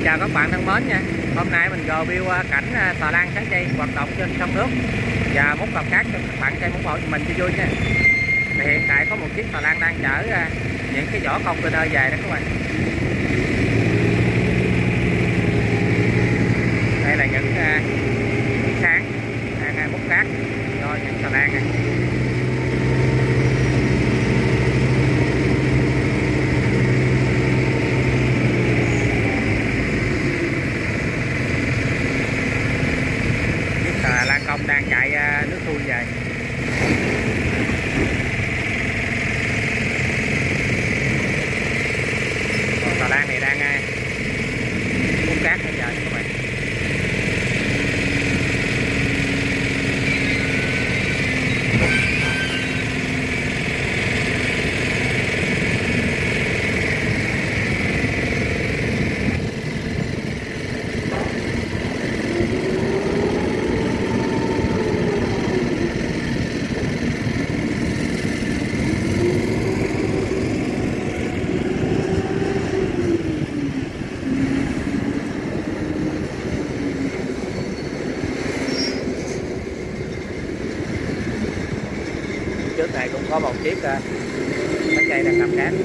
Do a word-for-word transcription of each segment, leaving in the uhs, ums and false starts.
Chào các bạn thân mến nha. Hôm nay mình review cảnh xà lan Sáng Chay hoạt động trên sông nước và múc cặp cát cho các bạn xem ủng hộ cho mình cho vui nha. Thì hiện tại có một chiếc xà lan đang chở những cái vỏ container về đó các bạn. Đây là những sáng đang múc cát cho những xà lan này. Lan công đang chạy nước xuôi về. Còn xà lan này đang hút cát bây giờ các bạn. Trước này cũng có một chiếc Sáng Chay đang cầm cát.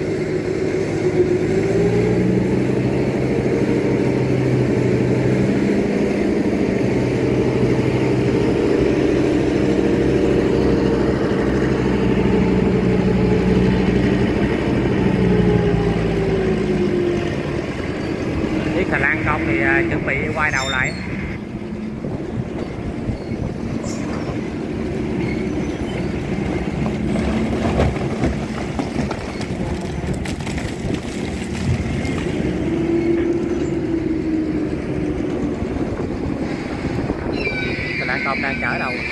Chiếc xà lan công thì chuẩn bị quay đầu lại. Lan công đang chở đầu.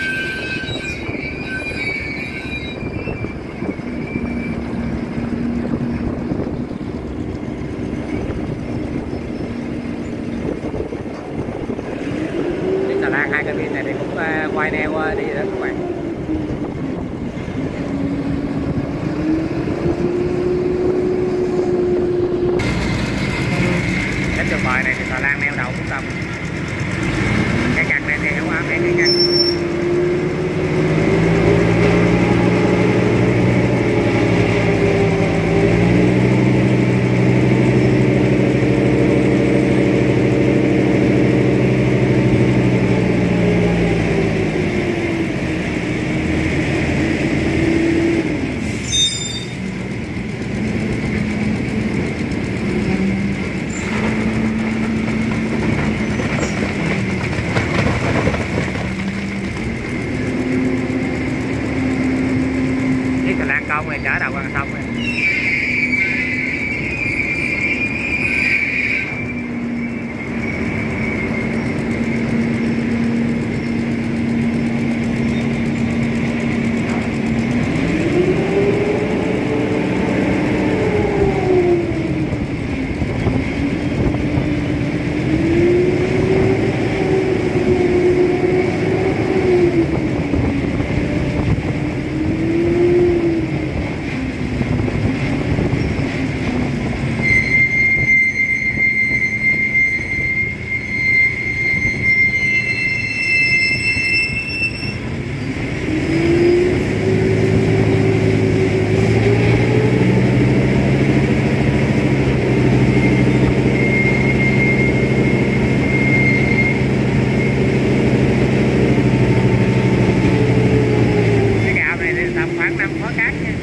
Chiếc xà lan hai cabin này thì cũng quay neo đi rồi đó các bạn. Đến đường bờ này thì xà lan neo đầu cũng xong. Cái căn này thì không ám cái căn. Xà lan công này chở đầu qua sông này. Khoảng năm khối cát nha.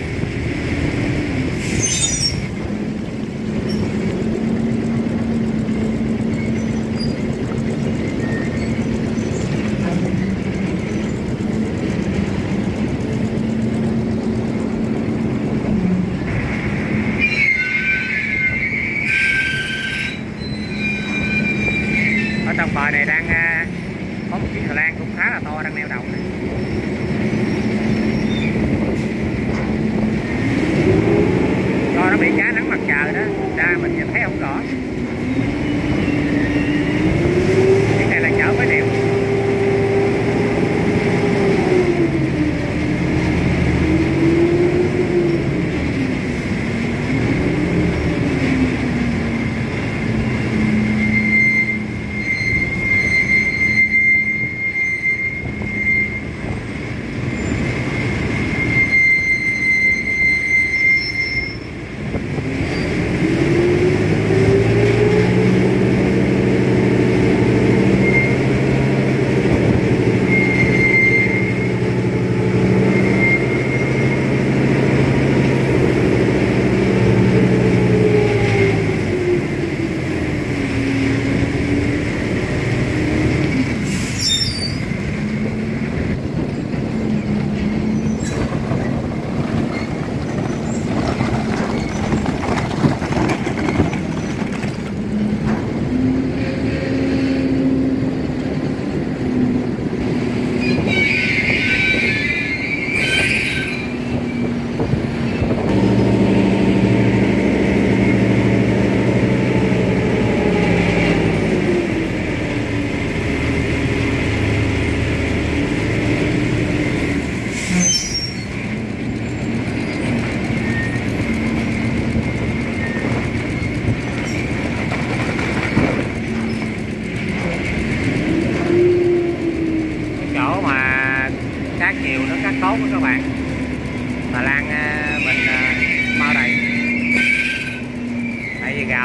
Ở trong bờ này đang có một chiếc xà lan cũng khá là to đang neo đầu này. Do nó bị cá nắng mặt trời đó, ra mình nhìn thấy không rõ. Chiếc này là chở với neo.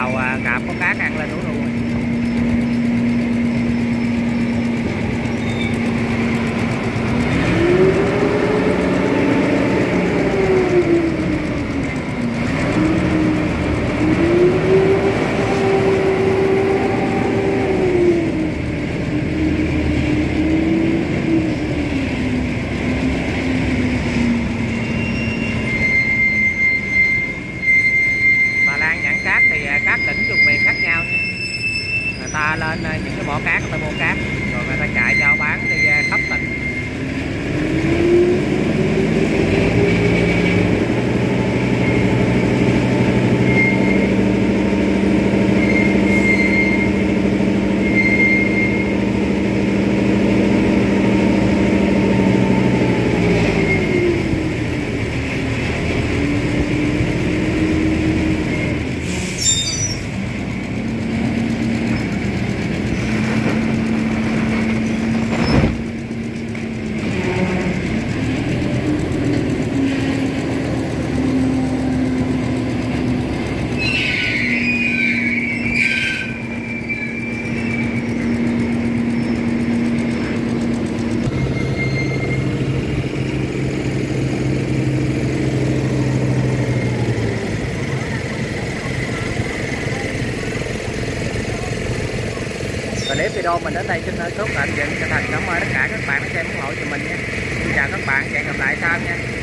đầu à, cạp có cát ăn lên đủ luôn. Các tỉnh vùng miền khác nhau nha, người ta lên những cái mỏ cát, người ta mua cát rồi người ta chạy giao bán đi khắp tỉnh. Clip video mình đến đây xin kết thúc tạm dừng. Chân thành cảm ơn tất cả các bạn đã xem ủng hộ cho mình nha. Xin chào các bạn, hẹn gặp lại sau nha.